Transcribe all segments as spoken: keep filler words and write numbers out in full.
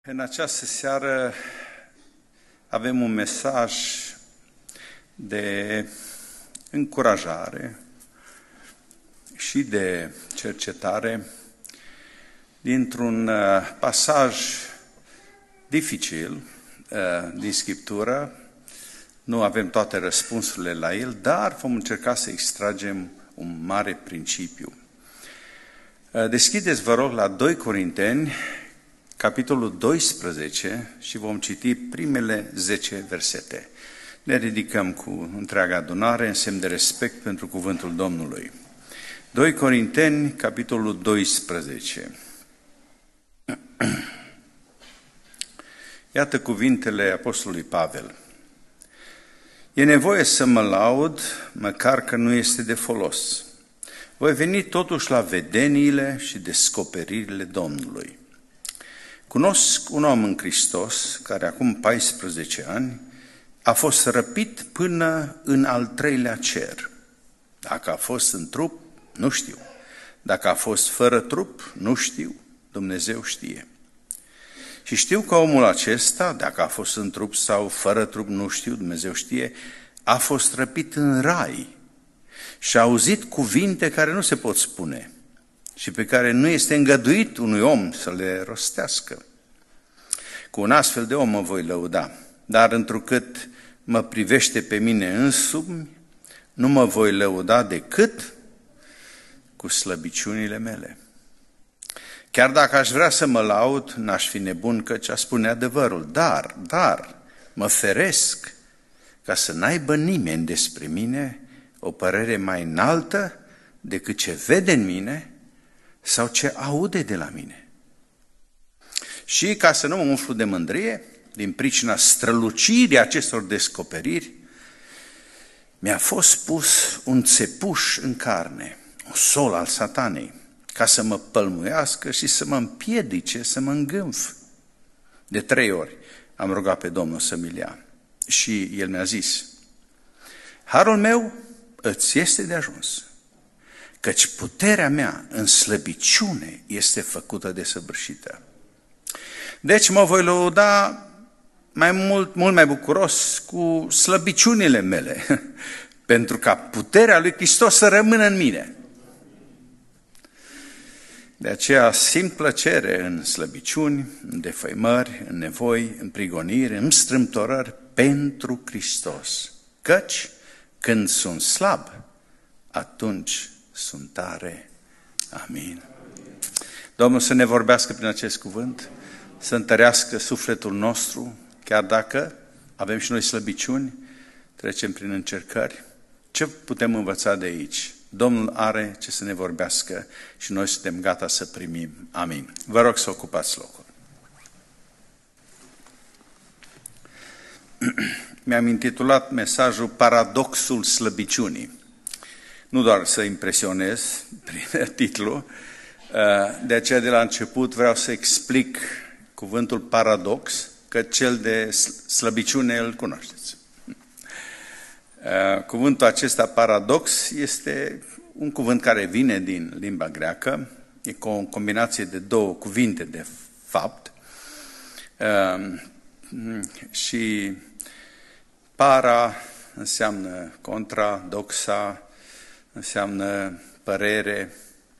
În această seară avem un mesaj de încurajare și de cercetare dintr-un pasaj dificil din Scriptură. Nu avem toate răspunsurile la el, dar vom încerca să extragem un mare principiu. Deschideți, vă rog, la doi Corinteni, capitolul doisprezece, și vom citi primele zece versete. Ne ridicăm cu întreaga adunare în semn de respect pentru cuvântul Domnului. doi Corinteni, capitolul doisprezece. Iată cuvintele apostolului Pavel. E nevoie să mă laud, măcar că nu este de folos. Voi veni totuși la vedeniile și descoperirile Domnului. Cunosc un om în Hristos, care acum paisprezece ani a fost răpit până în al treilea cer. Dacă a fost în trup, nu știu. Dacă a fost fără trup, nu știu. Dumnezeu știe. Și știu că omul acesta, dacă a fost în trup sau fără trup, nu știu, Dumnezeu știe, a fost răpit în rai și a auzit cuvinte care nu se pot spune și pe care nu este îngăduit unui om să le rostească. Cu un astfel de om mă voi lăuda, dar întrucât mă privește pe mine însumi, nu mă voi lăuda decât cu slăbiciunile mele. Chiar dacă aș vrea să mă laud, n-aș fi nebun căci a spune adevărul, dar, dar, mă feresc ca să n-aibă nimeni despre mine o părere mai înaltă decât ce vede în mine sau ce aude de la mine. Și ca să nu mă umflu de mândrie, din pricina strălucirii acestor descoperiri, mi-a fost pus un țepuș în carne, un sol al satanei, ca să mă pălmuiască și să mă împiedice, să mă îngânf. De trei ori am rugat pe Domnul să mi-l ia și El mi-a zis: harul meu îți este de ajuns, căci puterea mea în slăbiciune este făcută desăvârșită. Deci mă voi lăuda mai mult, mult mai bucuros cu slăbiciunile mele, pentru ca puterea lui Hristos să rămână în mine. De aceea simt plăcere în slăbiciuni, în defăimări, în nevoi, în prigoniri, în strâmtorări pentru Hristos. Căci când sunt slab, atunci sunt tare. Amin. Domnul să ne vorbească prin acest cuvânt, să întărească sufletul nostru, chiar dacă avem și noi slăbiciuni, trecem prin încercări. Ce putem învăța de aici? Domnul are ce să ne vorbească și noi suntem gata să primim. Amin. Vă rog să ocupați locul. Mi-am intitulat mesajul Paradoxul slăbiciunii. Nu doar să impresionez prin titlu, de aceea de la început vreau să explic cuvântul paradox, că cel de slăbiciune îl cunoașteți. Cuvântul acesta paradox este un cuvânt care vine din limba greacă, e o combinație de două cuvinte de fapt și para înseamnă contra, doxa înseamnă părere.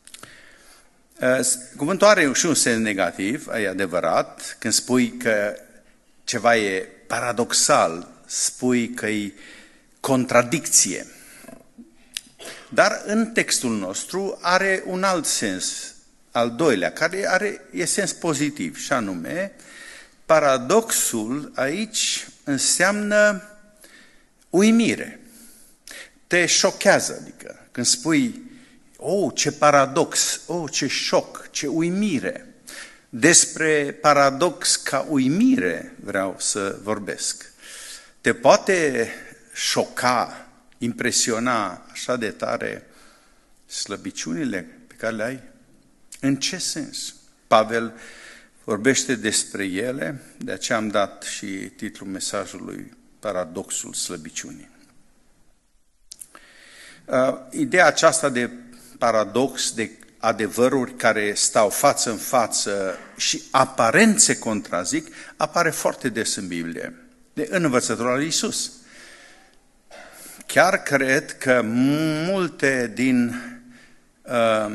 Cuvântul are și un sens negativ, e adevărat, când spui că ceva e paradoxal, spui că e contradicție. Dar în textul nostru are un alt sens, al doilea, care are, e sens pozitiv, și anume, paradoxul aici înseamnă uimire. Te șochează, adică când spui, oh, ce paradox, oh, ce șoc, ce uimire. Despre paradox ca uimire vreau să vorbesc. Te poate șoca, impresiona așa de tare slăbiciunile pe care le ai? În ce sens? Pavel vorbește despre ele, de aceea am dat și titlul mesajului Paradoxul slăbiciunii. Uh, ideea aceasta de paradox, de adevăruri care stau față în față și aparent se contrazic, apare foarte des în Biblie, de în învățătura lui Iisus. Chiar cred că multe din, uh,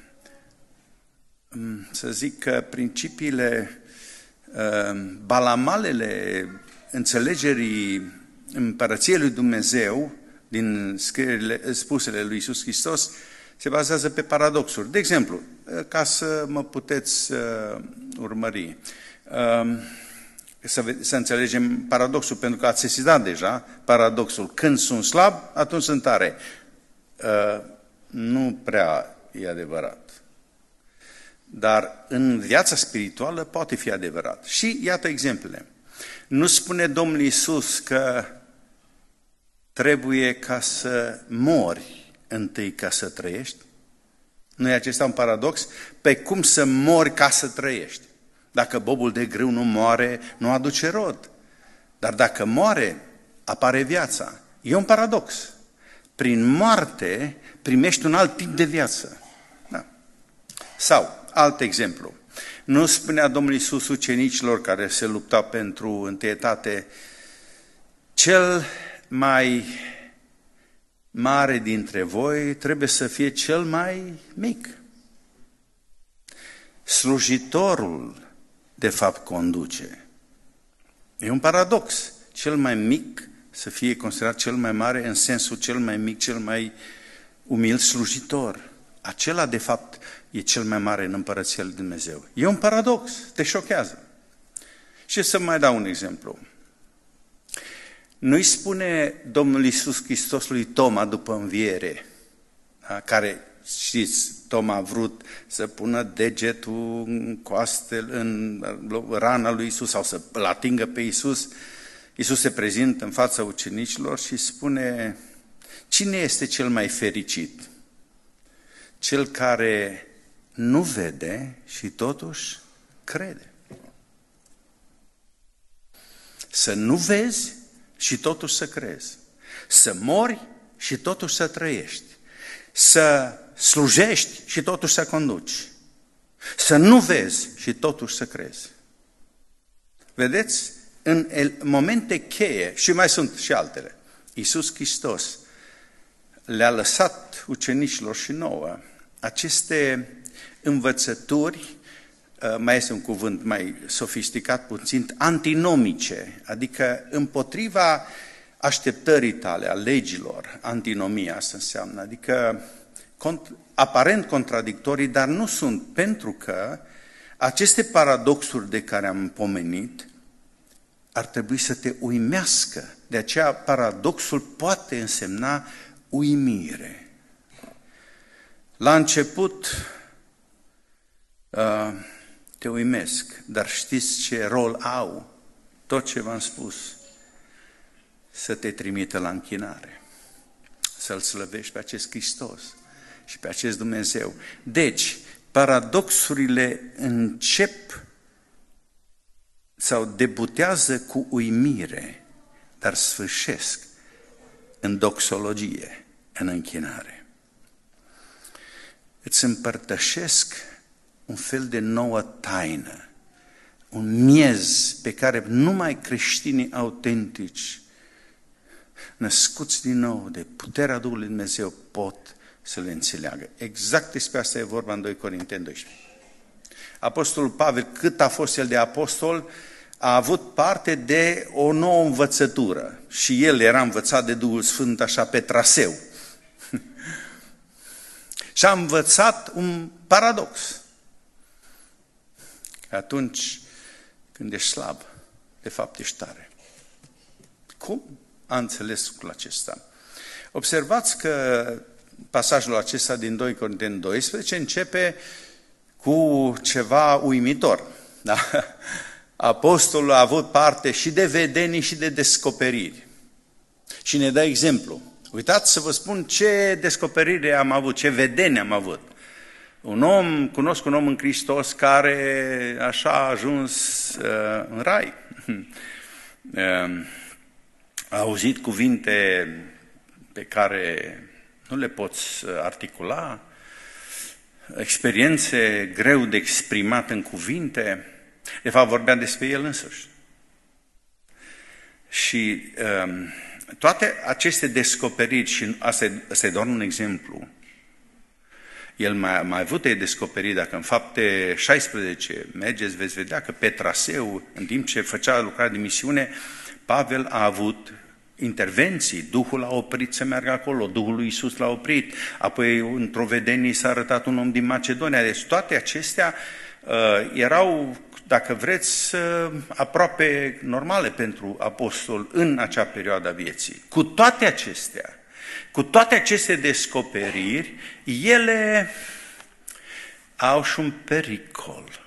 să zic că principiile, uh, balamalele înțelegerii împărăției lui Dumnezeu, din scrierile, spusele lui Iisus Hristos, se bazează pe paradoxuri. De exemplu, ca să mă puteți uh, urmări, uh, să, să înțelegem paradoxul, pentru că ați sesizat deja paradoxul. Când sunt slab, atunci sunt tare. Uh, nu prea e adevărat. Dar în viața spirituală poate fi adevărat. Și iată exemplele. Nu spune Domnul Iisus că trebuie ca să mori întâi ca să trăiești? Nu e acesta un paradox? Pe cum să mori ca să trăiești? Dacă bobul de grâu nu moare, nu aduce rod. Dar dacă moare, apare viața. E un paradox. Prin moarte primești un alt tip de viață. Da. Sau, alt exemplu. Nu spunea Domnul Iisus ucenicilor care se luptau pentru întâietate, cel mai mare dintre voi trebuie să fie cel mai mic. Slujitorul, de fapt, conduce. E un paradox. Cel mai mic să fie considerat cel mai mare în sensul cel mai mic, cel mai umil slujitor. Acela, de fapt, e cel mai mare în Împărăția lui Dumnezeu. E un paradox, te șochează. Și să mai dau un exemplu. Nu-i spune Domnul Iisus Hristos lui Toma după înviere, da, care, știți, Toma a vrut să pună degetul în coastel, în rana lui Iisus sau să-l atingă pe Iisus. Iisus se prezintă în fața ucenicilor și spune, cine este cel mai fericit? Cel care nu vede și totuși crede. Să nu vezi și totuși să crezi. Să mori și totuși să trăiești. Să slujești și totuși să conduci. Să nu vezi și totuși să crezi. Vedeți? În momente cheie, și mai sunt și altele, Iisus Hristos le-a lăsat ucenicilor și nouă aceste învățături, mai este un cuvânt mai sofisticat puțin, antinomice, adică împotriva așteptării tale, a legilor, antinomia asta înseamnă, adică aparent contradictorii, dar nu sunt, pentru că aceste paradoxuri de care am pomenit ar trebui să te uimească. De aceea paradoxul poate însemna uimire. La început te uimesc, dar știți ce rol au? Tot ce v-am spus, să te trimită la închinare, să-L slăvești pe acest Hristos și pe acest Dumnezeu. Deci, paradoxurile încep sau debutează cu uimire, dar sfârșesc în doxologie, în închinare. Îți împărtășesc un fel de nouă taină, un miez pe care numai creștinii autentici, născuți din nou de puterea Duhului Dumnezeu, pot să le înțeleagă. Exact despre asta e vorba în doi Corinteni doisprezece. Apostolul Pavel, cât a fost el de apostol, a avut parte de o nouă învățătură și el era învățat de Duhul Sfânt așa pe traseu. Și a învățat un paradox. Că atunci când ești slab, de fapt ești tare. Cum a înțeles lucrul acesta? Observați că pasajul acesta din doi Corinteni doisprezece începe cu ceva uimitor. Da? Apostolul a avut parte și de vedenii și de descoperiri. Și ne dă exemplu. Uitați să vă spun ce descoperire am avut, ce vedenie am avut. Un om, cunosc un om în Hristos care așa a ajuns uh, în rai. Uh, a auzit cuvinte pe care nu le poți articula. experiențe greu de exprimat în cuvinte, de fapt vorbea despre el însuși. Și um, toate aceste descoperiri, și asta e, asta e doar un exemplu, el mai, mai avut de descoperit, dacă în Fapte șaisprezece mergeți, veți vedea că pe traseu, în timp ce făcea lucrarea de misiune, Pavel a avut intervenții, Duhul a oprit să meargă acolo, Duhul lui Iisus l-a oprit, apoi într-o vedenie s-a arătat un om din Macedonia. Deci toate acestea uh, erau, dacă vreți, uh, aproape normale pentru apostol în acea perioadă a vieții. Cu toate acestea, cu toate aceste descoperiri, ele au și un pericol.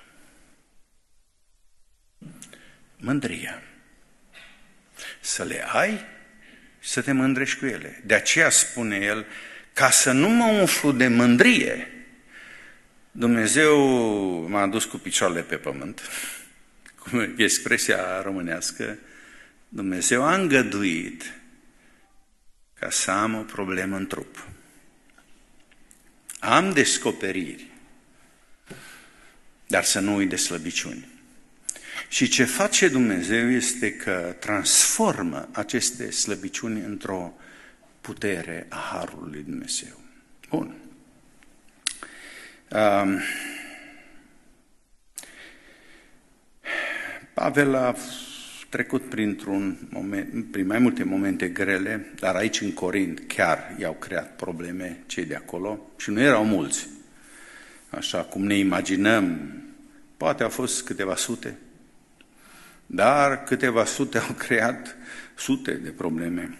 Mândria. Să le ai și să te mândrești cu ele. De aceea spune el, ca să nu mă umflu de mândrie, Dumnezeu m-a adus cu picioarele pe pământ, cum e expresia românească, Dumnezeu a îngăduit ca să am o problemă în trup. Am descoperiri, dar să nu uit de slăbiciuni. Și ce face Dumnezeu este că transformă aceste slăbiciuni într-o putere a Harului lui Dumnezeu. Bun. Um, Pavel a trecut printr-un moment, prin mai multe momente grele, dar aici în Corint chiar i-au creat probleme cei de acolo și nu erau mulți. Așa cum ne imaginăm, poate au fost câteva sute, dar câteva sute au creat sute de probleme.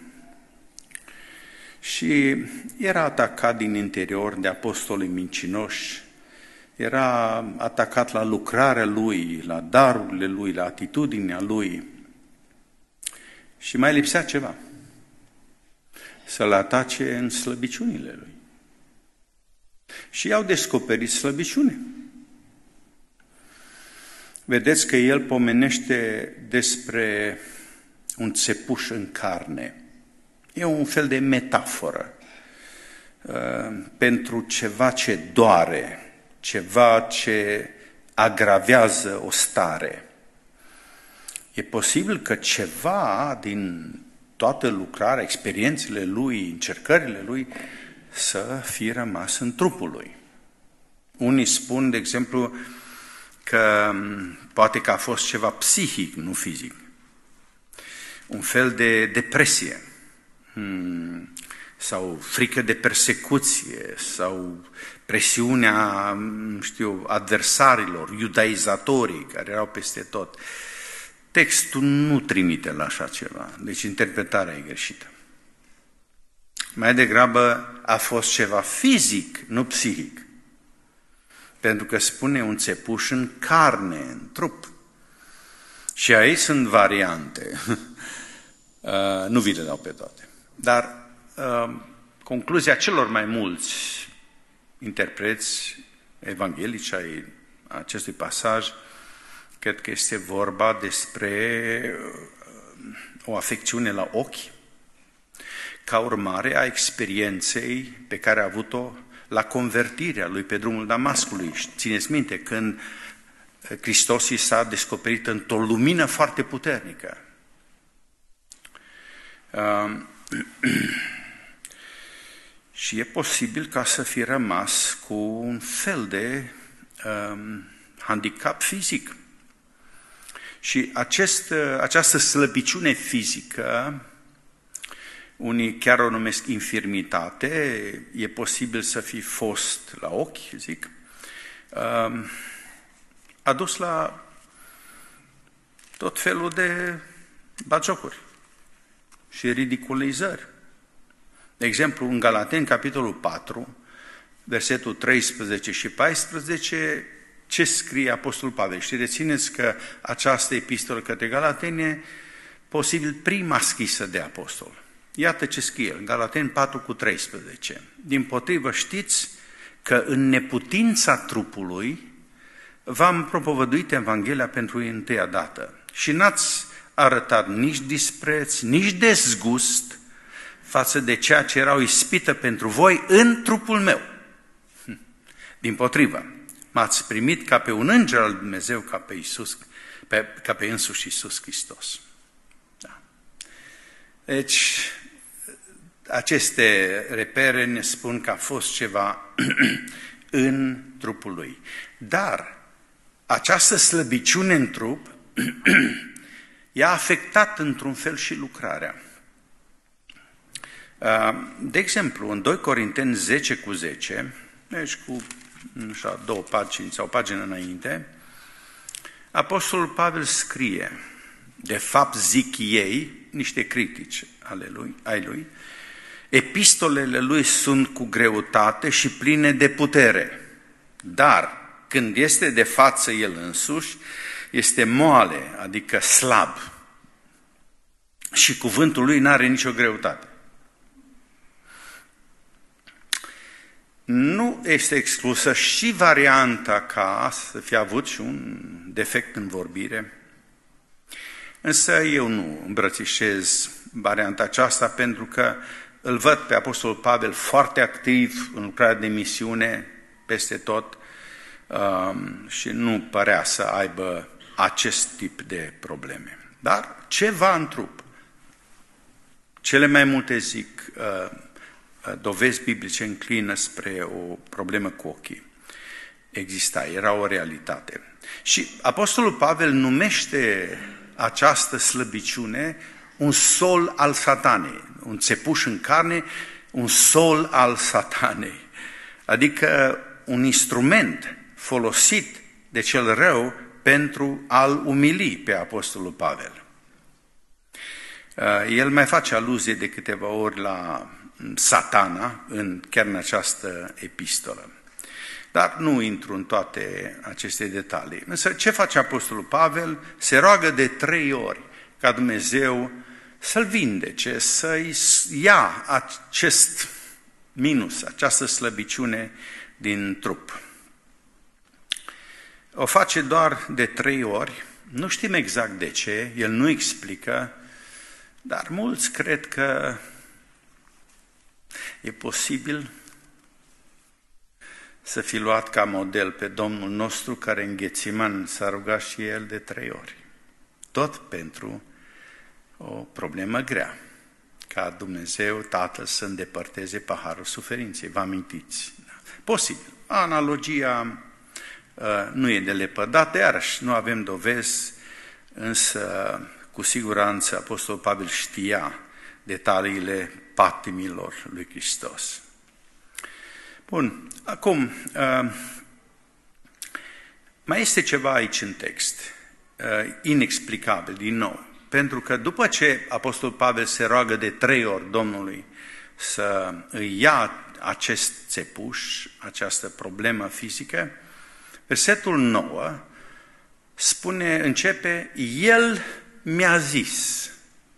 Și era atacat din interior de apostolii mincinoși, era atacat la lucrarea lui, la darurile lui, la atitudinea lui și mai lipsea ceva, să-l atace în slăbiciunile lui. Și i-au descoperit slăbiciune. Vedeți că el pomenește despre un țepuș în carne. E un fel de metaforă uh, pentru ceva ce doare, ceva ce agravează o stare. E posibil că ceva din toată lucrarea, experiențele lui, încercările lui, să fie rămas în trupul lui. Unii spun, de exemplu, că poate că a fost ceva psihic, nu fizic. Un fel de depresie, sau frică de persecuție, sau presiunea, nu știu, adversarilor, iudaizatorii care erau peste tot. Textul nu trimite la așa ceva, deci interpretarea e greșită. Mai degrabă a fost ceva fizic, nu psihic. Pentru că spune un țepuș în carne, în trup. Și aici sunt variante. Nu vi le dau pe toate. Dar concluzia celor mai mulți interpreți evanghelici ai acestui pasaj, cred că este vorba despre o afecțiune la ochi, ca urmare a experienței pe care a avut-o la convertirea lui pe drumul Damascului. Țineți minte, când Hristos i s-a descoperit într-o lumină foarte puternică. Uh, și e posibil ca să fi rămas cu un fel de uh, handicap fizic. Și acest, această slăbiciune fizică, unii chiar o numesc infirmitate, e posibil să fi fost la ochi, zic, a dus la tot felul de bagiocuri și ridiculizări. De exemplu, în Galateni, capitolul patru, versetul treisprezece și paisprezece, ce scrie Apostolul Pavel? Și rețineți că această epistolă către Galateni e posibil prima scrisă de apostol. Iată ce scrie el, Galateni patru cu treisprezece. Dimpotrivă știți că în neputința trupului v-am propovăduit Evanghelia pentru întâia dată și n-ați arătat nici dispreț, nici dezgust față de ceea ce era o ispită pentru voi în trupul meu. Dimpotrivă, m-ați primit ca pe un înger al Dumnezeu, ca pe, Iisus, pe, ca pe însuși Iisus Hristos. Da. Deci, aceste repere ne spun că a fost ceva în trupul lui. Dar această slăbiciune în trup i-a afectat într-un fel și lucrarea. De exemplu, în doi Corinteni zece cu zece, deci cu așa, două pagini sau o pagină înainte, Apostolul Pavel scrie, de fapt zic ei, niște critici ale lui, ai lui, epistolele lui sunt cu greutate și pline de putere, dar când este de față el însuși, este moale, adică slab, și cuvântul lui n-are nicio greutate. Nu este exclusă și varianta ca să fie avut și un defect în vorbire, însă eu nu îmbrățișez varianta aceasta pentru că îl văd pe Apostolul Pavel foarte activ în lucrarea de misiune peste tot um, și nu părea să aibă acest tip de probleme. Dar ceva în trup. Cele mai multe zic uh, dovezi biblice înclină spre o problemă cu ochii. Exista, era o realitate. Și Apostolul Pavel numește această slăbiciune un sol al satanei, un țepuș în carne, un sol al satanei, adică un instrument folosit de cel rău pentru a-l umili pe Apostolul Pavel. El mai face aluzie de câteva ori la Satana, în, chiar în această epistolă. Dar nu intru în toate aceste detalii. Însă ce face Apostolul Pavel? Se roagă de trei ori ca Dumnezeu să-l vindece, să-i ia acest minus, această slăbiciune din trup. O face doar de trei ori, nu știm exact de ce, el nu explică, dar mulți cred că e posibil să fi luat ca model pe Domnul nostru, care în Ghețiman s-a rugat și el de trei ori. Tot pentru o problemă grea, ca Dumnezeu Tatăl să îndepărteze paharul suferinței. Vă amintiți? Posibil. Analogia uh, nu e de lepădată, iarăși nu avem dovezi, însă cu siguranță Apostolul Pavel știa detaliile patimilor lui Hristos. Bun, acum, uh, mai este ceva aici în text, uh, inexplicabil, din nou, pentru că după ce Apostolul Pavel se roagă de trei ori Domnului să îi ia acest țepuș, această problemă fizică, versetul nouă spune, începe, El mi-a zis.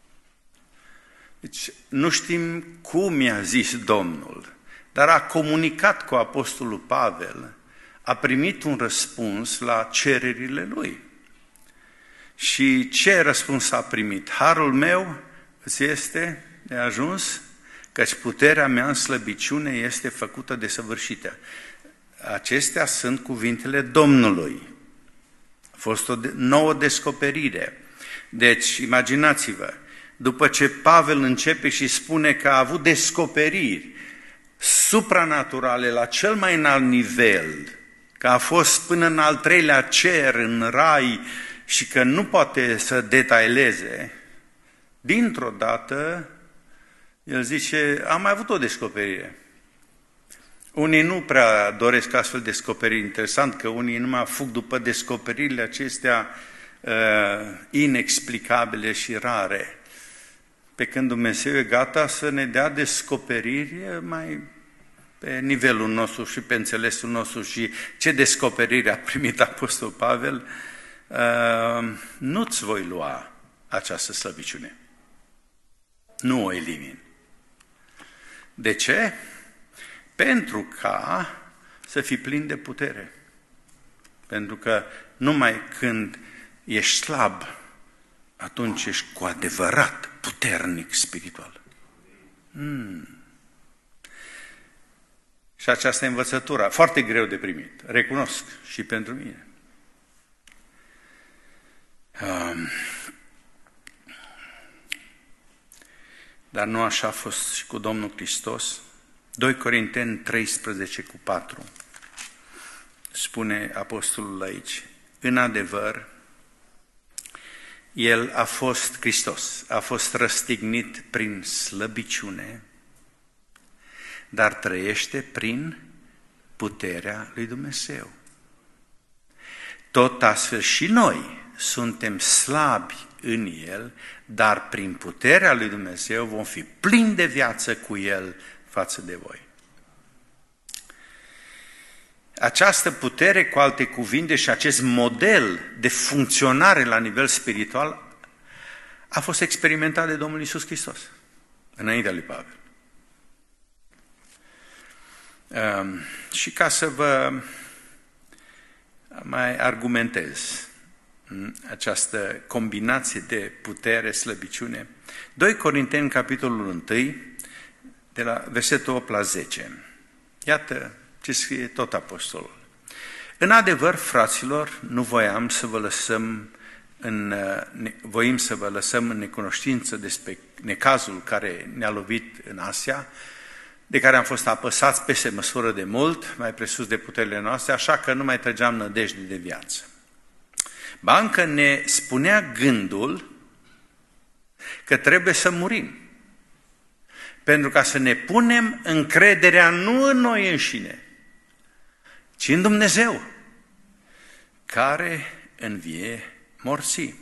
Deci nu știm cum i-a zis Domnul, dar a comunicat cu Apostolul Pavel, a primit un răspuns la cererile lui. Și ce răspuns a primit? Harul meu îți este de ajuns, căci puterea mea în slăbiciune este făcută desăvârșită. Acestea sunt cuvintele Domnului. A fost o nouă descoperire. Deci, imaginați-vă, după ce Pavel începe și spune că a avut descoperiri supranaturale la cel mai înalt nivel, că a fost până în al treilea cer, în rai, și că nu poate să detaileze, dintr-o dată, el zice, am mai avut o descoperire. Unii nu prea doresc astfel de descoperiri. Interesant că unii numai fug după descoperirile acestea uh, inexplicabile și rare. Pe când Dumnezeu e gata să ne dea descoperiri mai pe nivelul nostru și pe înțelesul nostru. Și ce descoperire a primit Apostol Pavel? Uh, nu-ți voi lua această slăbiciune. Nu o elimini. De ce? Pentru ca să fii plin de putere. Pentru că numai când ești slab, atunci ești cu adevărat puternic spiritual. Hmm. Și Și această învățătură, foarte greu de primit, recunosc și pentru mine. Um, dar nu așa a fost și cu Domnul Hristos. doi Corinteni treisprezece cu patru spune apostolul aici: în adevăr, El a fost Hristos, a fost răstignit prin slăbiciune, dar trăiește prin puterea lui Dumnezeu. Tot astfel și noi suntem slabi în El, dar prin puterea lui Dumnezeu vom fi plini de viață cu El față de voi. Această putere, cu alte cuvinte, și acest model de funcționare la nivel spiritual a fost experimentat de Domnul Iisus Hristos, înaintea lui Pavel. Um, și ca să vă mai argumentez această combinație de putere, slăbiciune, doi Corinteni, capitolul unu, de la versetul opt la zece. Iată ce scrie tot apostolul. În adevăr, fraților, nu voiam să vă lăsăm în, voim să vă lăsăm în necunoștință despre necazul care ne-a lovit în Asia, de care am fost apăsați peste măsură de mult, mai presus de puterile noastre, așa că nu mai trăgeam nădejde de viață. Ba încă ne spunea gândul că trebuie să murim, pentru ca să ne punem încrederea nu în noi înșine, ci în Dumnezeu, care învie morții.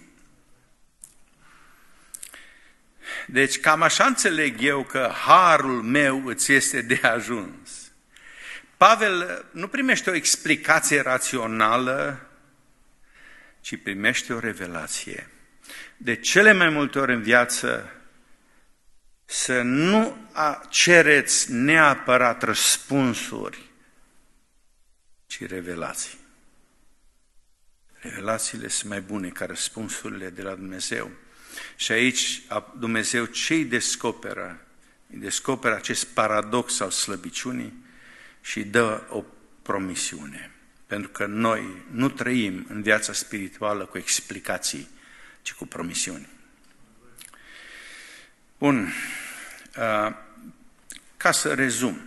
Deci cam așa înțeleg eu că harul meu îți este de ajuns. Pavel nu primește o explicație rațională, ci primește o revelație. De cele mai multe ori în viață, să nu cereți neapărat răspunsuri, ci revelații. Revelațiile sunt mai bune ca răspunsurile de la Dumnezeu. Și aici Dumnezeu ce-i descoperă? Îi descoperă acest paradox al slăbiciunii și dă o promisiune. Pentru că noi nu trăim în viața spirituală cu explicații, ci cu promisiuni. Bun. Ca să rezum,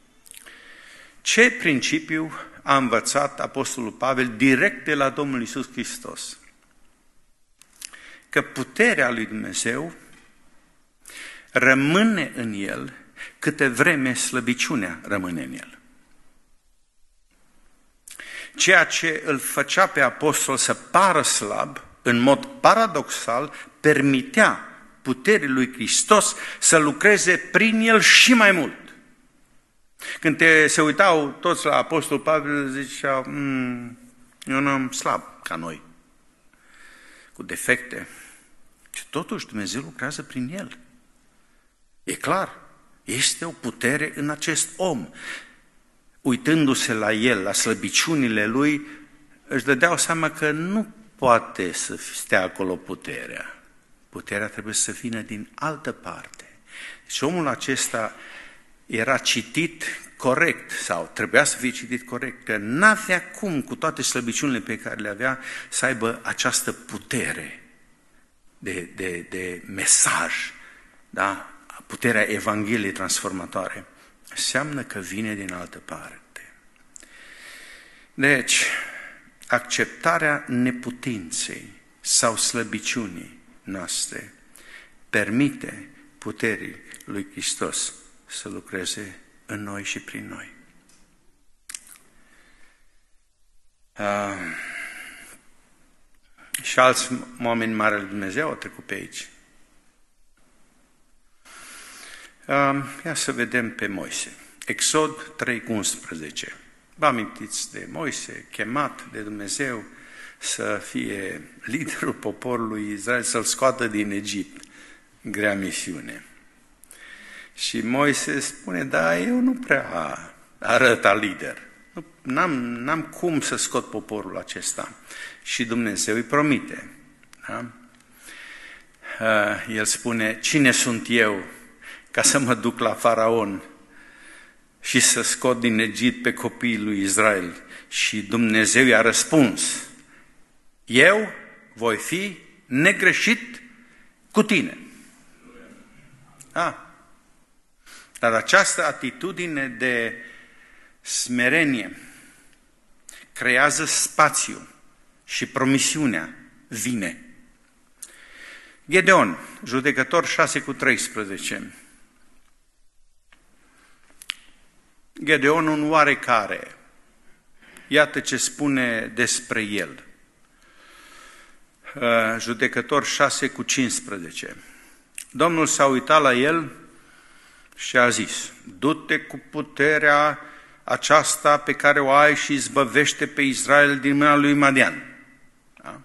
ce principiu a învățat apostolul Pavel direct de la Domnul Iisus Hristos? Că puterea lui Dumnezeu rămâne în El câte vreme slăbiciunea rămâne în El. Ceea ce îl făcea pe apostol să pară slab, în mod paradoxal, permitea puterii lui Hristos să lucreze prin el și mai mult. Când te, se uitau toți la apostol Pavel, ziceau, mm, e un om slab ca noi, cu defecte. Și totuși Dumnezeu lucrează prin el. E clar, este o putere în acest om. Uitându-se la el, la slăbiciunile lui, își dădeau seama că nu poate să stea acolo puterea. Puterea trebuie să vină din altă parte. Și omul acesta era citit corect, sau trebuia să fie citit corect, că n-avea cum, cu toate slăbiciunile pe care le avea, să aibă această putere de, de, de mesaj, da? Puterea Evangheliei transformatoare. Înseamnă că vine din altă parte. Deci, acceptarea neputinței sau slăbiciunii noastre permite puterii lui Hristos să lucreze în noi și prin noi. Uh, și alți oameni mari al Dumnezeu au trecut pe aici. Uh, ia să vedem pe Moise. Exod trei unsprezece. Vă amintiți de Moise, chemat de Dumnezeu să fie liderul poporului Israel, să-l scoată din Egipt. Grea misiune. Și Moise spune, da, eu nu prea arăt a lider. N-am, n-am cum să scot poporul acesta. Și Dumnezeu îi promite. Da? El spune, cine sunt eu ca să mă duc la Faraon și să scot din Egipt pe copiii lui Israel. Și Dumnezeu i-a răspuns: eu voi fi negreșit cu tine. A. Dar această atitudine de smerenie creează spațiu și promisiunea vine. Gedeon, Judecători șase cu treisprezece. Gedeon un oarecare. Iată ce spune despre el. Judecători șase cu cincisprezece. Domnul s-a uitat la el și a zis: du-te cu puterea aceasta pe care o ai și izbăvește pe Israel din mâna lui Madian. Da?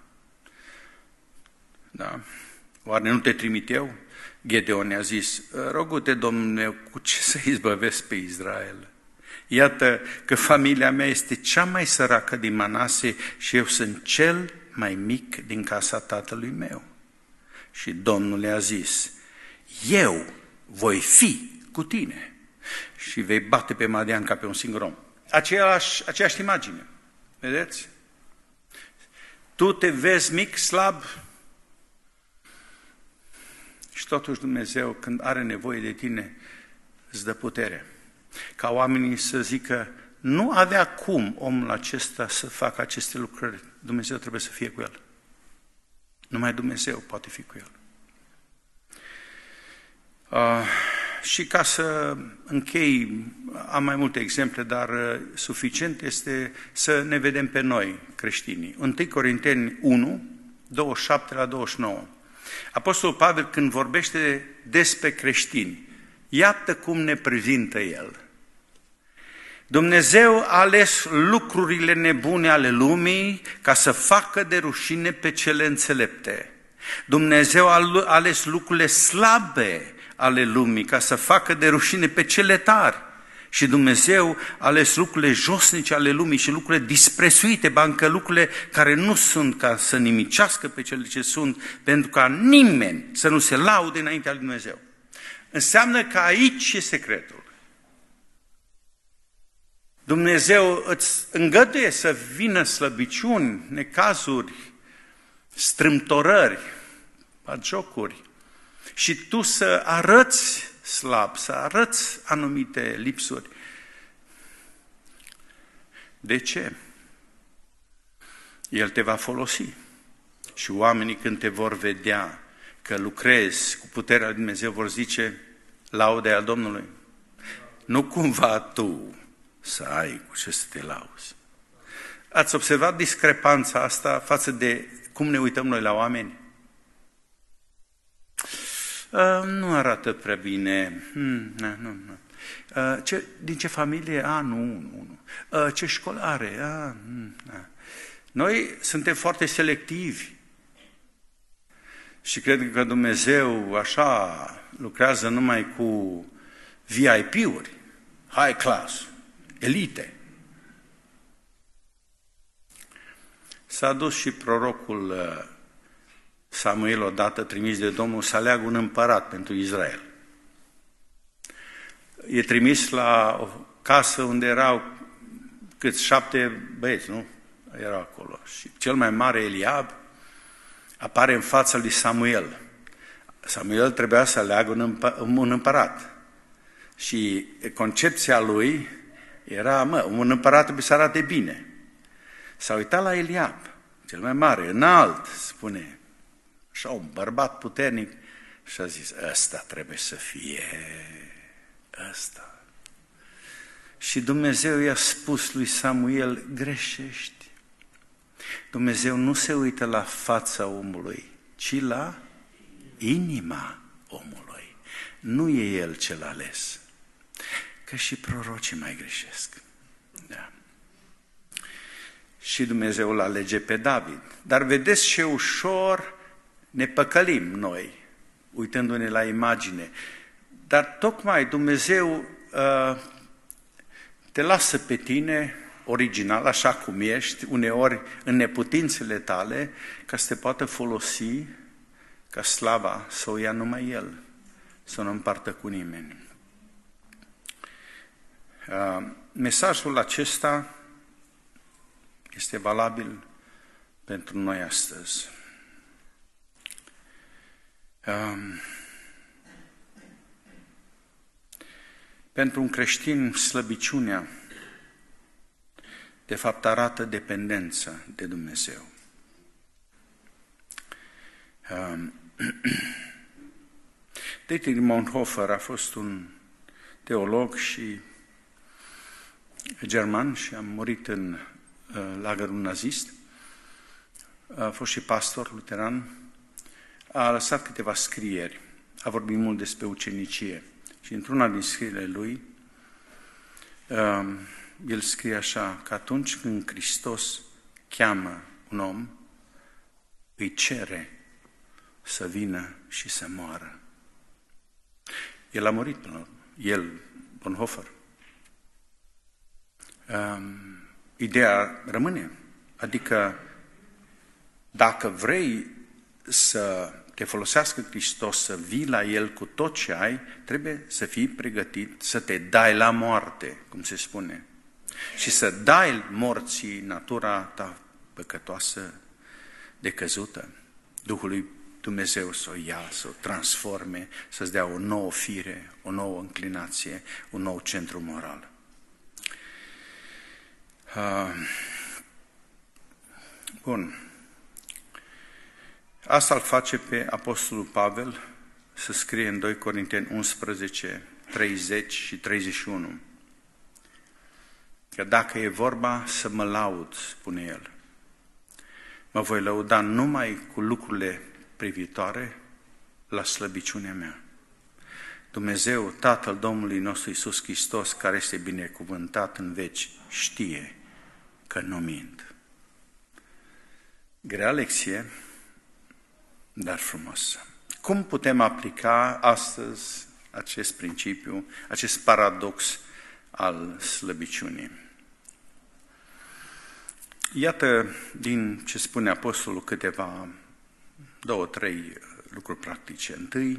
Da. Oare nu te trimit eu? Gedeon i-a zis: rogu-te, Domnule, cu ce să izbăvesc pe Israel? Iată că familia mea este cea mai săracă din Manase și eu sunt cel mai mic din casa tatălui meu. Și Domnul i-a zis: eu voi fi cu tine și vei bate pe Madian ca pe un singur om. Aceeași, aceeași imagine. Vedeți? Tu te vezi mic, slab și totuși Dumnezeu, când are nevoie de tine, îți dă putere. Ca oamenii să zică: nu avea cum omul acesta să facă aceste lucrări. Dumnezeu trebuie să fie cu el. Numai Dumnezeu poate fi cu el. Uh, și ca să închei, am mai multe exemple, dar uh, suficient este să ne vedem pe noi, creștinii. întâi Corinteni unu, douăzeci și șapte la douăzeci și nouă. Apostolul Pavel, când vorbește despre creștini, iată cum ne prezintă el. Dumnezeu a ales lucrurile nebune ale lumii ca să facă de rușine pe cele înțelepte. Dumnezeu a ales lucrurile slabe ale lumii ca să facă de rușine pe cele tari. Și Dumnezeu a ales lucrurile josnice ale lumii și lucrurile disprețuite, bancă lucrurile care nu sunt, ca să nimicească pe cele ce sunt, pentru ca nimeni să nu se laude înaintea lui Dumnezeu. Înseamnă că aici e secretul. Dumnezeu îți îngăduie să vină slăbiciuni, necazuri, strâmtorări, bagiocuri și tu să arăți slab, să arăți anumite lipsuri. De ce? El te va folosi. Și oamenii, când te vor vedea că lucrezi cu puterea lui Dumnezeu, vor zice: laude a Domnului. Nu cumva tu să ai cu ce să te lauzi. Ați observat discrepanța asta față de cum ne uităm noi la oameni? Uh, nu arată prea bine. Hmm, nu, nu, nu. Uh, ce, din ce familie? A, nu, nu, nu. Uh, ce școală are? A, hmm, a. Noi suntem foarte selectivi și cred că Dumnezeu așa lucrează numai cu V I P-uri, high class, elite. S-a dus și prorocul Samuel odată, trimis de Domnul, să aleagă un împărat pentru Israel. E trimis la o casă unde erau câți șapte băieți, nu? Erau acolo. Și cel mai mare, Eliab, apare în fața lui Samuel. Samuel trebuia să aleagă un, împă- un împărat. Și concepția lui era: mă, un împărat trebuie să arate bine. S-a uitat la Eliab, cel mai mare, înalt, spune, așa un bărbat puternic, și a zis: ăsta trebuie să fie, ăsta. Și Dumnezeu i-a spus lui Samuel: greșești. Dumnezeu nu se uită la fața omului, ci la inima omului. Nu e el cel ales. Că și prorocii mai greșesc. Da. Și Dumnezeu îl alege pe David. Dar vedeți ce ușor ne păcălim noi, uitându-ne la imagine. Dar tocmai Dumnezeu uh, te lasă pe tine original, așa cum ești, uneori în neputințele tale, ca să te poată folosi, ca slava să o ia numai El, să nu împartă cu nimeni. Mesajul acesta este valabil pentru noi astăzi. Pentru un creștin, slăbiciunea, de fapt, arată dependența de Dumnezeu. Dietrich Bonhoeffer a fost un teolog și german și a murit în lagărul nazist. A fost și pastor luteran. A lăsat câteva scrieri. A vorbit mult despre ucenicie. Și într-una din scrierile lui, el scrie așa, că atunci când Hristos cheamă un om, îi cere să vină și să moară. El a murit până la urmă. El, Bonhoeffer. Um, ideea rămâne. Adică, dacă vrei să te folosească Hristos, să vii la El cu tot ce ai, trebuie să fii pregătit să te dai la moarte, cum se spune. Și să dai morții natura ta păcătoasă, decăzută, Duhului Dumnezeu să o ia, să o transforme, să-ți dea o nouă fire, o nouă înclinație, un nou centru moral. Uh, bun. Asta îl face pe Apostolul Pavel să scrie în doi Corinteni unsprezece, treizeci și treizeci și unu. Că dacă e vorba să mă laud, spune el, mă voi lăuda numai cu lucrurile privitoare la slăbiciunea mea. Dumnezeu, Tatăl Domnului nostru Iisus Hristos, care este binecuvântat în veci, știe că nu mint. Grea lecție, dar frumoasă. Cum putem aplica astăzi acest principiu, acest paradox al slăbiciunii? Iată din ce spune Apostolul câteva, două, trei lucruri practice. Întâi,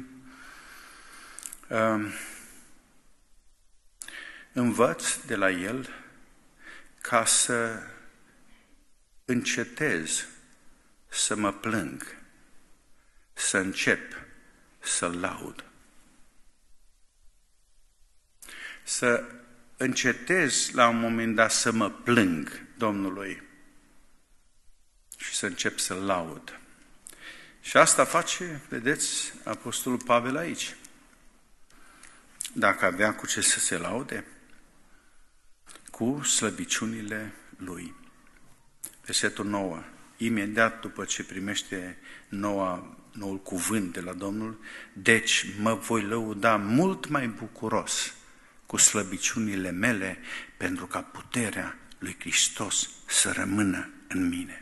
învăț de la el ca să încetez să mă plâng, să încep să-L laud. Să încetez la un moment dat să mă plâng Domnului și să încep să-L laud. Și asta face, vedeți, Apostolul Pavel aici. Dacă avea cu ce să se laude, cu slăbiciunile lui. Versetul nouă. Imediat după ce primește noua, noul cuvânt de la Domnul, deci mă voi lăuda mult mai bucuros cu slăbiciunile mele, pentru ca puterea lui Hristos să rămână în mine.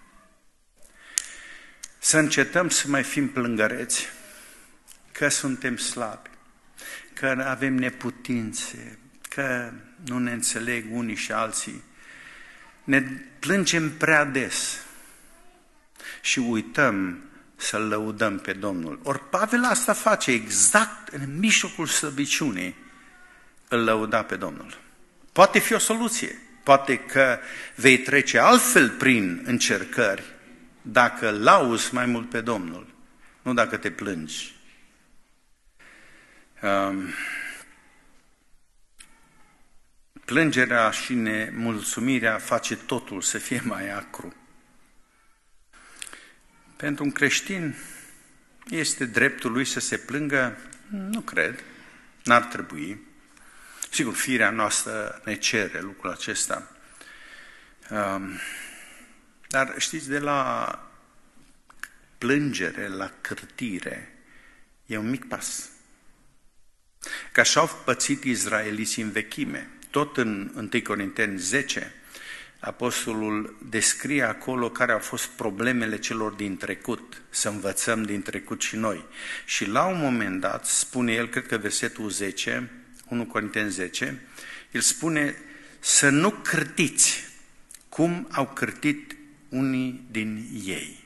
Să încetăm să mai fim plângăreți, că suntem slabi, că avem neputințe, că nu ne înțeleg unii și alții. Ne plângem prea des și uităm să-L lăudăm pe Domnul. Ori Pavel asta face exact în mijlocul slăbiciunii, îl lăuda pe Domnul. Poate fi o soluție, poate că vei trece altfel prin încercări dacă lauzi mai mult pe Domnul, nu dacă te plângi. Um, plângerea și nemulțumirea face totul să fie mai acru. Pentru un creștin este dreptul lui să se plângă? Nu cred, n-ar trebui. Sigur, firea noastră ne cere lucrul acesta. Um, dar știți, de la plângere la cârtire e un mic pas. Că așa au pățit izraeliții în vechime. Tot în întâi Corinteni zece, Apostolul descrie acolo care au fost problemele celor din trecut, să învățăm din trecut și noi. Și la un moment dat, spune el, cred că versetul zece, întâi Corinteni zece, el spune să nu cârtiți cum au cârtit unii din ei.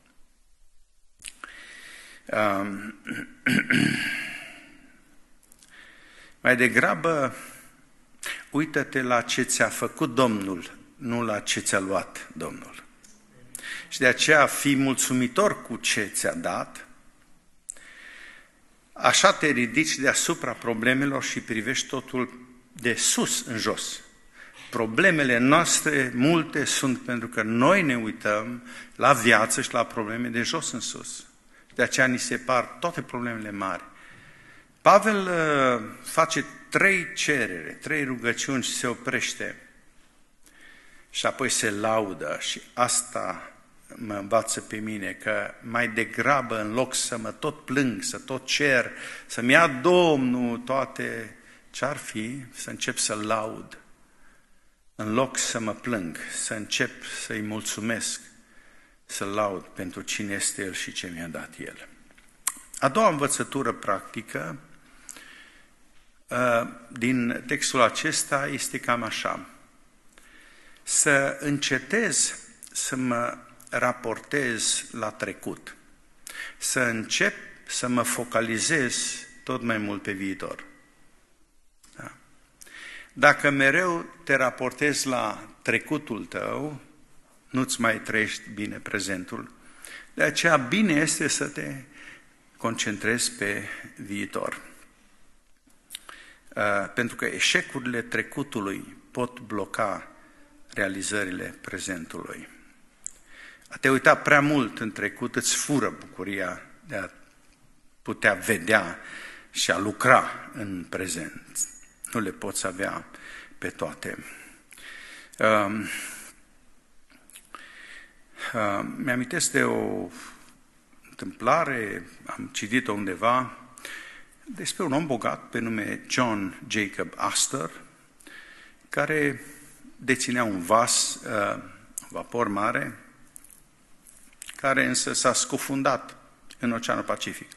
Um, mai degrabă, uită-te la ce ți-a făcut Domnul, nu la ce ți-a luat Domnul. Și de aceea fii mulțumitor cu ce ți-a dat, așa te ridici deasupra problemelor și privești totul de sus în jos. Problemele noastre multe sunt pentru că noi ne uităm la viață și la probleme de jos în sus. De aceea ni se par toate problemele mari. Pavel uh, face trei cereri, trei rugăciuni și se oprește. Și apoi se laudă și asta mă învață pe mine, că mai degrabă în loc să mă tot plâng, să tot cer, să-mi ia Domnul toate, ce-ar fi să încep să laud. În loc să mă plâng, să încep să-i mulțumesc, să laud pentru cine este El și ce mi-a dat El. A doua învățătură practică din textul acesta este cam așa. Să încetez să mă raportez la trecut. Să încep să mă focalizez tot mai mult pe viitor. Da. Dacă mereu te raportezi la trecutul tău, nu-ți mai trăiești bine prezentul. De aceea bine este să te concentrezi pe viitor. Pentru că eșecurile trecutului pot bloca realizările prezentului. A te uita prea mult în trecut îți fură bucuria de a putea vedea și a lucra în prezent. Nu le poți avea pe toate. Uh, uh, mi-amintesc de o întâmplare, am citit-o undeva, despre un om bogat pe nume John Jacob Astor, care deținea un vas, uh, un vapor mare, care însă s-a scufundat în Oceanul Pacific.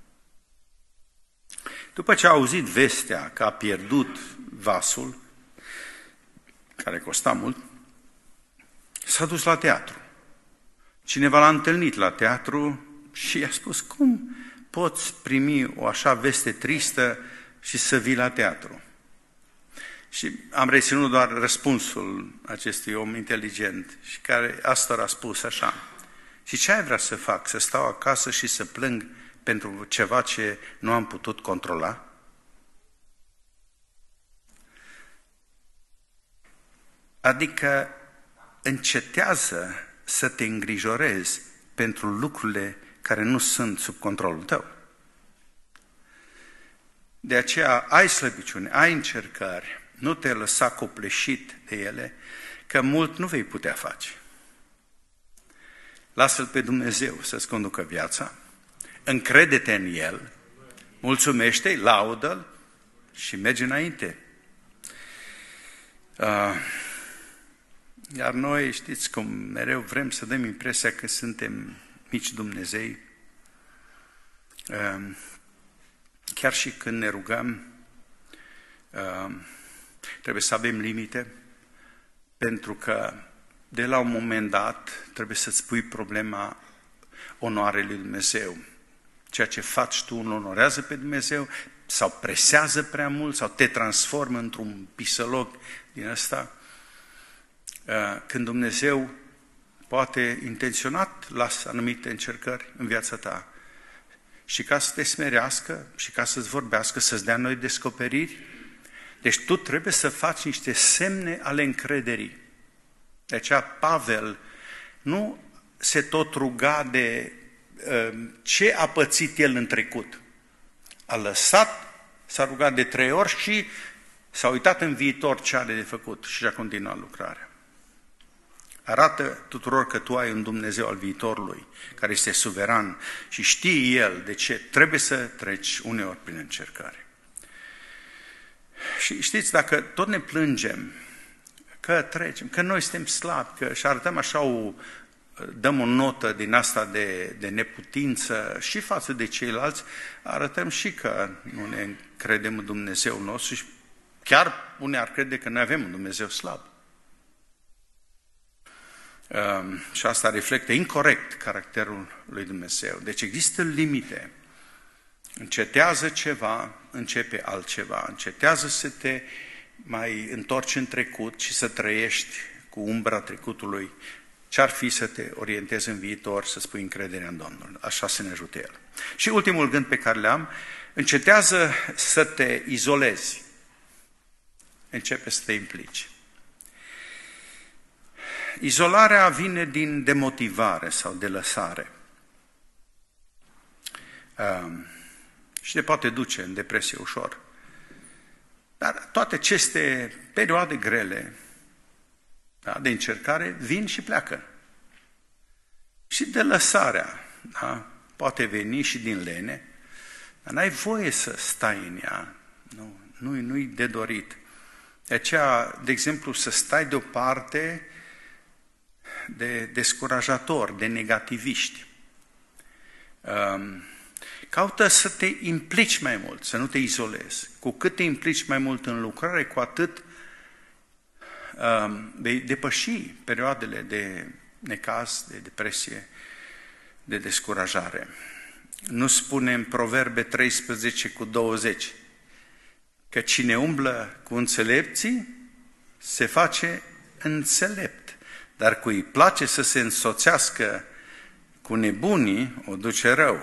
După ce a auzit vestea că a pierdut vasul, care costa mult, s-a dus la teatru. Cineva l-a întâlnit la teatru și i-a spus, cum poți primi o așa veste tristă și să vii la teatru? Și am reținut doar răspunsul acestui om inteligent și care Astor a spus așa, și ce ai vrea să fac? Să stau acasă și să plâng pentru ceva ce nu am putut controla? Adică încetează să te îngrijorezi pentru lucrurile care nu sunt sub controlul tău. De aceea ai slăbiciune, ai încercări, nu te lăsa copleșit de ele, că mult nu vei putea face. Lasă-L pe Dumnezeu să-ți conducă viața, încrede-te în El, mulțumește-i, laudă-L și mergi înainte. Uh, iar noi, știți cum mereu vrem să dăm impresia că suntem mici Dumnezei. Uh, chiar și când ne rugăm, uh, trebuie să avem limite, pentru că de la un moment dat trebuie să-ți pui problema onoarei lui Dumnezeu. Ceea ce faci tu nu onorează pe Dumnezeu sau presează prea mult sau te transformă într-un pisăloc din ăsta. Când Dumnezeu poate intenționat lasă anumite încercări în viața ta și ca să te smerească și ca să-ți vorbească, să-ți dea noi descoperiri. Deci tu trebuie să faci niște semne ale încrederii. De aceea Pavel nu se tot ruga de uh, ce a pățit el în trecut. A lăsat, s-a rugat de trei ori și s-a uitat în viitor ce are de făcut și a continuat lucrarea. Arată tuturor că tu ai un Dumnezeu al viitorului, care este suveran și știe El de ce trebuie să treci uneori prin încercare. Și știți, dacă tot ne plângem că trecem, că noi suntem slabi, că și arătăm așa o, dăm o notă din asta de, de neputință și față de ceilalți, arătăm și că nu ne credem în Dumnezeu nostru și chiar unii ar crede că noi avem un Dumnezeu slab. Um, și asta reflectă incorect caracterul lui Dumnezeu. Deci există limite. Încetează ceva, începe altceva. Încetează să te mai întorci în trecut și să trăiești cu umbra trecutului, ce-ar fi să te orientezi în viitor, să spui încrederea în Domnul. Așa să ne ajute El. Și ultimul gând pe care le-am, încetează să te izolezi. Începe să te implici. Izolarea vine din demotivare sau de lăsare. Um, și te poate duce în depresie ușor. Dar toate aceste perioade grele, da, de încercare, vin și pleacă. Și de lăsarea, da, poate veni și din lene, dar n-ai voie să stai în ea. Nu, nu, nu-i de dorit. De aceea, de exemplu, să stai deoparte de descurajatori, de negativiști. Um, Caută să te implici mai mult, să nu te izolezi. Cu cât te implici mai mult în lucrare, cu atât um, vei depăși perioadele de necaz, de depresie, de descurajare. Nu spune în Proverbe treisprezece cu douăzeci că cine umblă cu înțelepții se face înțelept, dar cui îi place să se însoțească cu nebunii, o duce rău.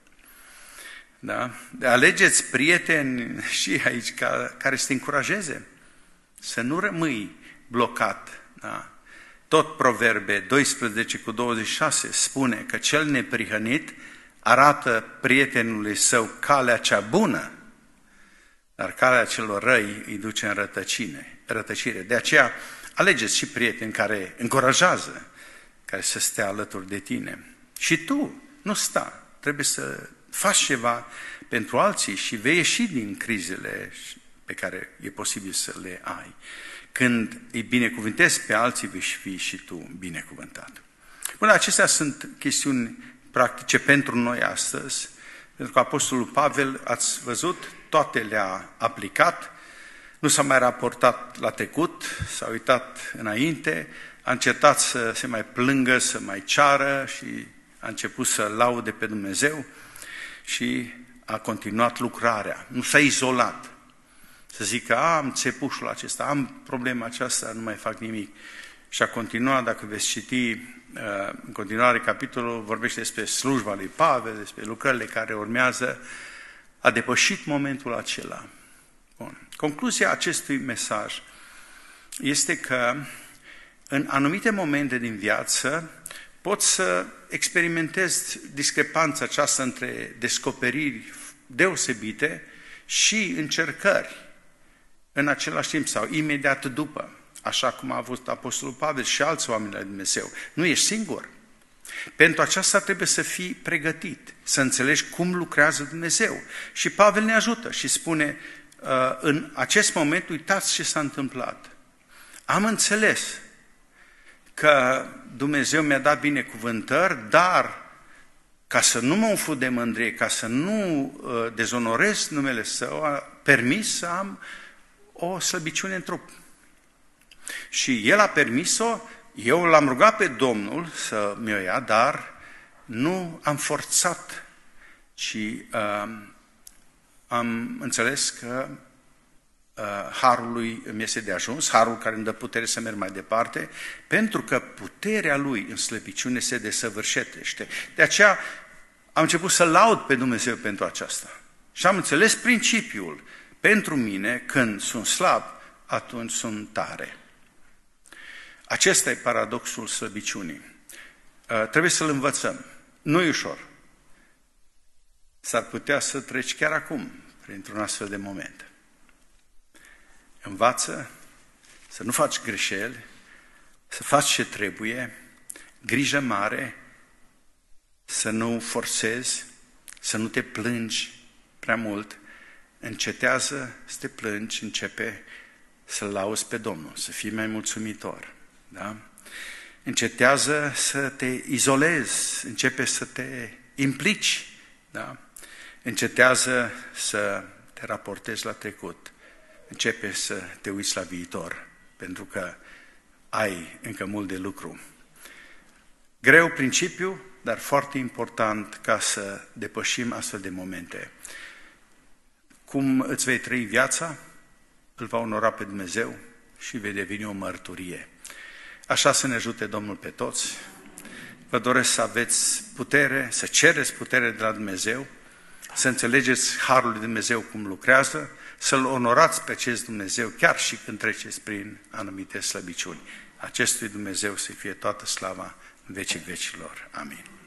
Da? Alegeți prieteni și aici ca, care să te încurajeze, să nu rămâi blocat. Da? Tot Proverbe doisprezece cu douăzeci și șase spune că cel neprihănit arată prietenului său calea cea bună, dar calea celor răi îi duce în rătăcine, rătăcire. De aceea alegeți și prieteni care încurajează, care să stea alături de tine. Și tu nu sta, trebuie să faci ceva pentru alții și vei ieși din crizele pe care e posibil să le ai. Când îi binecuvântezi pe alții, vei fi și tu binecuvântat. Bun, acestea sunt chestiuni practice pentru noi astăzi, pentru că Apostolul Pavel, ați văzut, toate le-a aplicat, nu s-a mai raportat la trecut, s-a uitat înainte, a încetat să se mai plângă, să mai ceară și a început să laude pe Dumnezeu și a continuat lucrarea. Nu s-a izolat. Să zică, am țepușul acesta, am problema aceasta, nu mai fac nimic. Și a continuat, dacă veți citi în continuare capitolul, vorbește despre slujba lui Pavel, despre lucrările care urmează, a depășit momentul acela. Bun. Concluzia acestui mesaj este că în anumite momente din viață poți să experimentezi discrepanța aceasta între descoperiri deosebite și încercări în același timp sau imediat după, așa cum a avut Apostolul Pavel și alți oameni la Dumnezeu. Nu ești singur. Pentru aceasta trebuie să fii pregătit, să înțelegi cum lucrează Dumnezeu. Și Pavel ne ajută și spune, în acest moment, uitați ce s-a întâmplat. Am înțeles că Dumnezeu mi-a dat binecuvântări, dar ca să nu mă umflu de mândrie, ca să nu dezonorez numele Său, a permis să am o slăbiciune în trup. Și El a permis-o, eu l-am rugat pe Domnul să mi-o ia, dar nu am forțat, ci uh, am înțeles că uh, harul lui îmi este de ajuns, harul care îmi dă putere să merg mai departe, pentru că puterea lui în slăbiciune se desăvârșește. De aceea am început să laud pe Dumnezeu pentru aceasta. Și am înțeles principiul. Pentru mine, când sunt slab, atunci sunt tare. Acesta e paradoxul slăbiciunii. Uh, trebuie să-l învățăm. Nu e ușor. S-ar putea să treci chiar acum printr-un astfel de moment. Învață să nu faci greșeli, să faci ce trebuie, grijă mare, să nu forțezi, să nu te plângi prea mult, încetează să te plângi, începe să-L lauzi pe Domnul, să fii mai mulțumitor. Da? Încetează să te izolezi, începe să te implici, da? Încetează să te raportezi la trecut, începe să te uiți la viitor, pentru că ai încă mult de lucru. Greu principiu, dar foarte important ca să depășim astfel de momente. Cum îți vei trăi viața? îl va onora pe Dumnezeu și vei deveni o mărturie. Așa să ne ajute Domnul pe toți. Vă doresc să aveți putere, să cereți putere de la Dumnezeu, să înțelegeți harul lui Dumnezeu cum lucrează, să-L onorați pe acest Dumnezeu chiar și când treceți prin anumite slăbiciuni. Acestui Dumnezeu să fie toată slava în vecii vecilor. Amin.